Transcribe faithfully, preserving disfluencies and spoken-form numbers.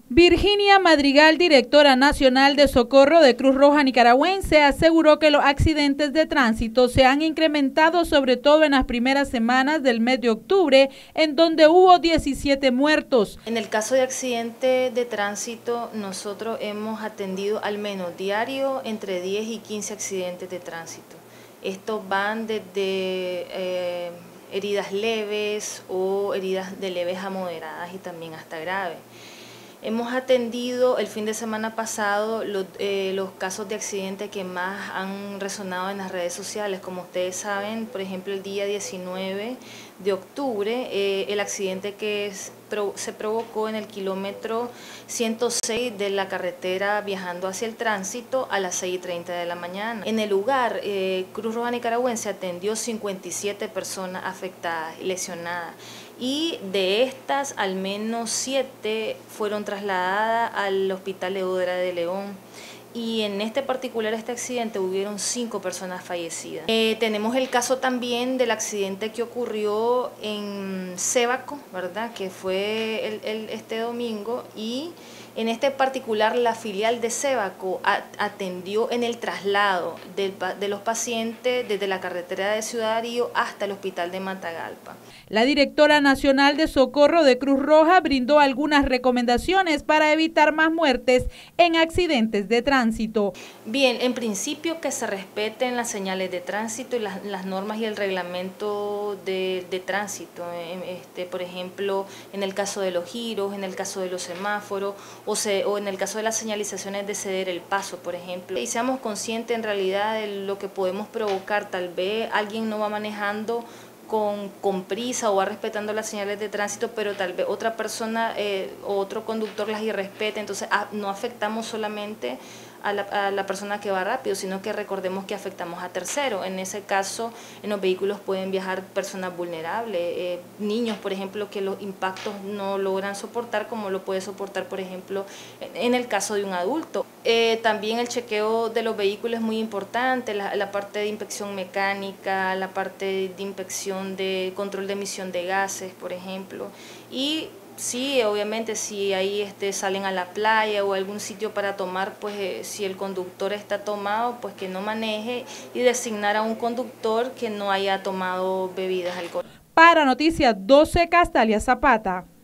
Virginia Madrigal, directora nacional de Socorro de Cruz Roja Nicaragüense, aseguró que los accidentes de tránsito se han incrementado sobre todo en las primeras semanas del mes de octubre, en donde hubo diecisiete muertos. En el caso de accidentes de tránsito, nosotros hemos atendido al menos diario entre diez y quince accidentes de tránsito. Estos van desde eh, heridas leves o heridas de leves a moderadas y también hasta graves. Hemos atendido el fin de semana pasado los, eh, los casos de accidentes que más han resonado en las redes sociales. Como ustedes saben, por ejemplo, el día diecinueve de octubre, eh, el accidente que es, pro, se provocó en el kilómetro ciento seis de la carretera viajando hacia el tránsito a las seis y treinta de la mañana. En el lugar, eh, Cruz Roja Nicaragüense atendió cincuenta y siete personas afectadas y lesionadas. Y de estas, al menos siete fueron trasladadas al Hospital Eudora de León. Y en este particular, este accidente, hubieron cinco personas fallecidas. Eh, tenemos el caso también del accidente que ocurrió en Sébaco, ¿verdad? Que fue el, el, este domingo, y en este particular la filial de Sébaco atendió en el traslado de, de los pacientes desde la carretera de Ciudad Darío hasta el hospital de Matagalpa. La directora nacional de Socorro de Cruz Roja brindó algunas recomendaciones para evitar más muertes en accidentes de tránsito. Bien, en principio que se respeten las señales de tránsito y las, las normas y el reglamento de, de tránsito. Este, por ejemplo, en el caso de los giros, en el caso de los semáforos, O, se, o en el caso de las señalizaciones de ceder el paso, por ejemplo. Y seamos conscientes en realidad de lo que podemos provocar. Tal vez alguien no va manejando con, con prisa o va respetando las señales de tránsito, pero tal vez otra persona eh, o otro conductor las irrespete. Entonces a, no afectamos solamente a la, a la persona que va rápido, sino que recordemos que afectamos a terceros. En ese caso, en los vehículos pueden viajar personas vulnerables, eh, niños, por ejemplo, que los impactos no logran soportar, como lo puede soportar, por ejemplo, en, en el caso de un adulto. Eh, también el chequeo de los vehículos es muy importante, la, la parte de inspección mecánica, la parte de inspección de control de emisión de gases, por ejemplo, y sí, obviamente si ahí este, salen a la playa o algún sitio para tomar, pues eh, si el conductor está tomado, pues que no maneje, y designar a un conductor que no haya tomado bebidas alcohólicas. Para Noticias doce, Castalia Zapata.